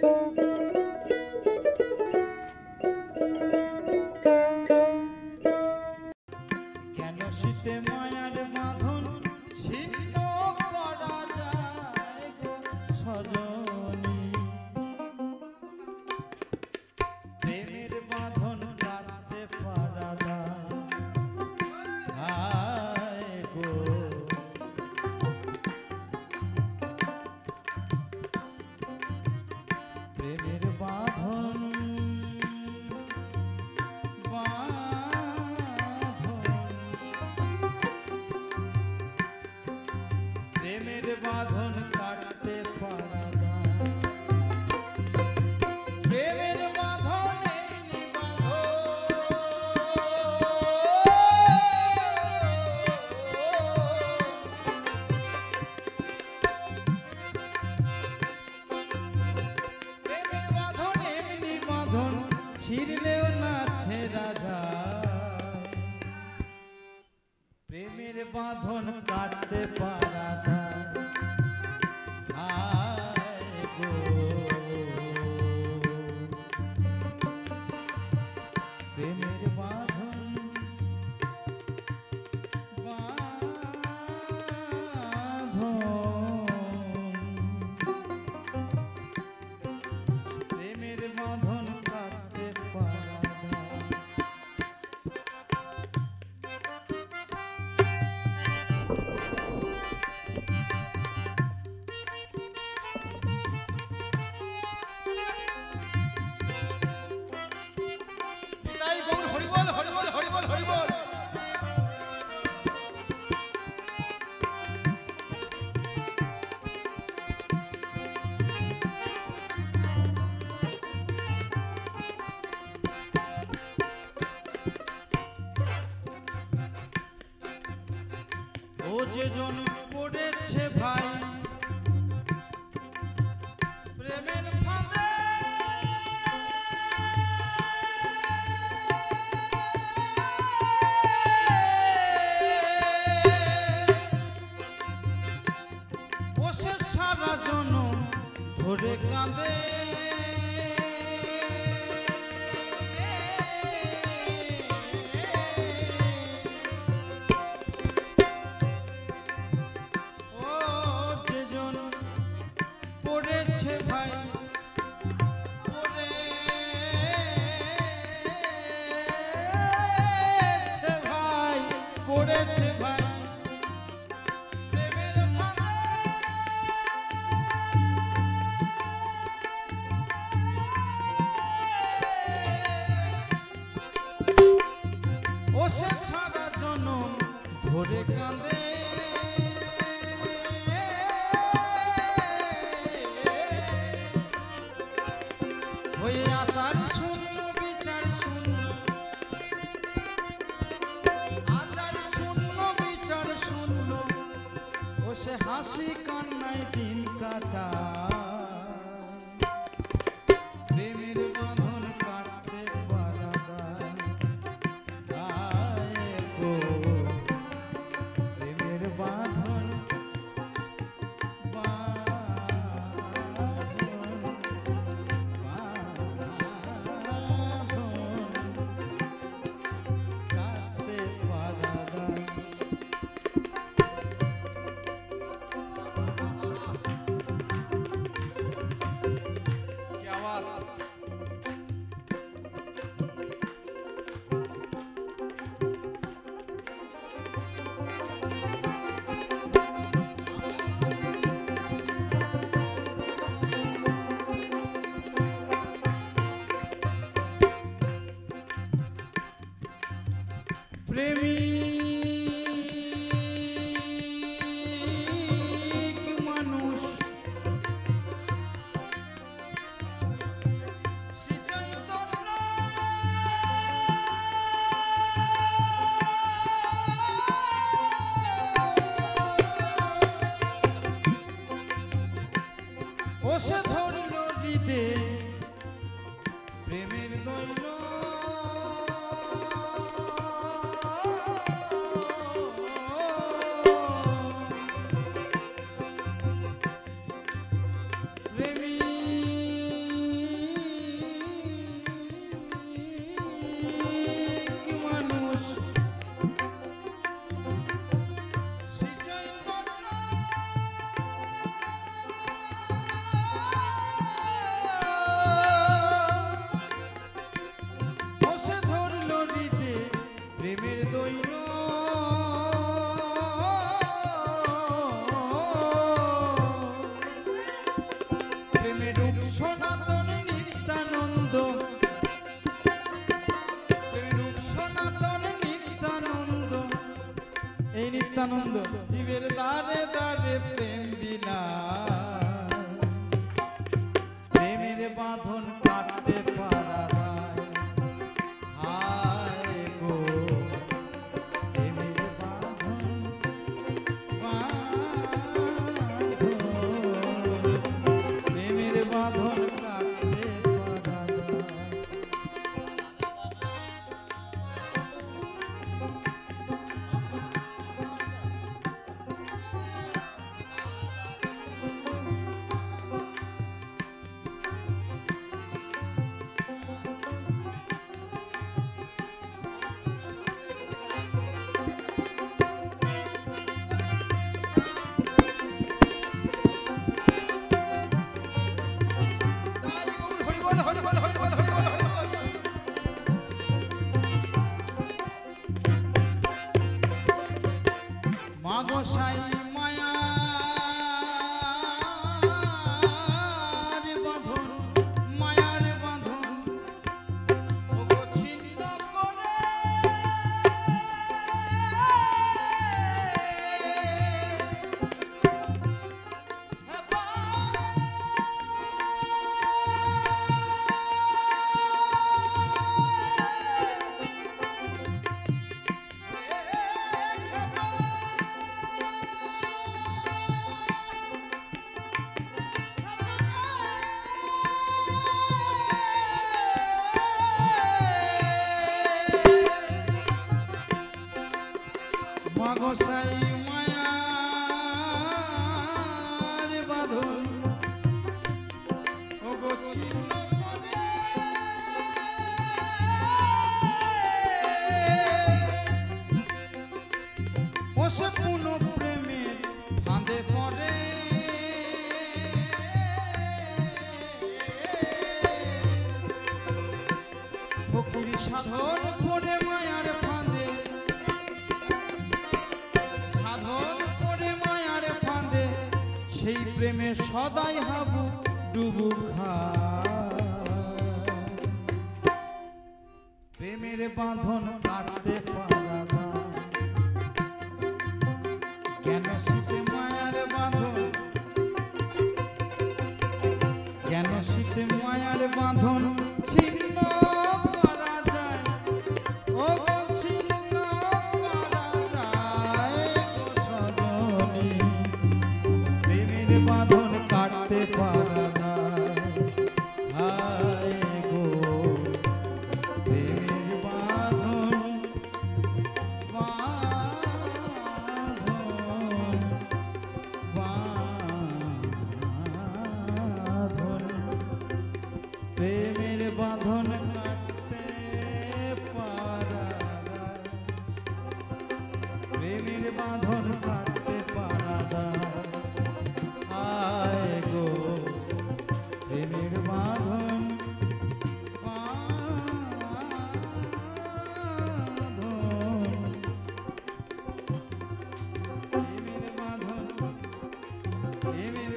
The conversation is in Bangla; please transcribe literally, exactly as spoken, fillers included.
কেন শীতে মায়ার বাঁধন ছিন্ন করা যায় গো সজনী, প্রেমের বাঁধন কাটতে পারা যায় গো, প্রেমের বাঁধন প্রেমের বাঁধন কাটতে পারা যায়, প্রেমের বাঁধন এমনি বাঁধন, প্রেমের বাঁধন এমনি বাঁধন ছিঁড়লেও না ছেঁড়া যায়, প্রেমের বাঁধন কাটতে পারা যায় গো, প্রেমের বাঁধন প্রেমের বাঁধন কাটতে পারা যায়। ও যে জন পড়েছে ভাই প্রেমের ফাঁদে, বসে সারা জনম ধরে কাঁদে, পড়েছে ভাই পড়েছে ভাই পড়েছে ভাই প্রেমের ফাঁদে, ও সে সারা জনম ধরে কাঁদে, হয়ে আচার শূন্য বিচার শূন্য, আচার শূন্য বিচার শূন্য, ও সে হাসি কান্নায় দিন কাটা, প্রেমের বাঁধন কাটতে পারা যায় গো, প্রেমের বাঁধন প্রেমিক মানুষ শ্রী চৈতন্য ও সে ধরল হৃদে প্রেমের দৈল, প্রেমিক সনাতন নিত্যানন্দ, প্রেমের রূপ সনাতন নিত্যানন্দ। এই নিত্যানন্দ জীবের দ্বারে দ্বারে প্রেম বিনা, প্রেমের বাঁধন কাটতে পারা যায়। হায় গো প্রেমের বাঁধন, প্রেমের বাঁধন কাটতে পারা যায়। মাগসাই মায়ার বাঁধন, মায়ার বাঁধন ওগো ছিন্ন করে, মাগসাই মায়ার বাঁধন ওগো ছিন্ন করে, ও সে পুনঃ প্রেমের ফাঁদে পড়ে, ফকির সাধন করে মায়ার ফাঁদে, সাধন করে মায়ার ফাঁদে, সেই প্রেমে সদাই হাবু ডুবু খায়। প্রেমের বাঁধন কাটতে পারা যায়। জ্ঞান শীতে মায়ার বাঁধন, জ্ঞান শীতে মায়ার বাঁধন ছিন্ন করা যায়। ও ছিন্ন করা যায় গো সজনী, প্রেমের বাঁধন কাটতে পারা যায়। হায় গো প্রেমের বাঁধন, বাঁধন, বাঁধন, প্রেমের বাঁধন কাটতে পারা যায়। প্রেমের বাঁধন কাটতে পারা যায়। হায় গো প্রেমের বাঁধন, বাঁধন, প্রেমের বাঁধন, প্রেমের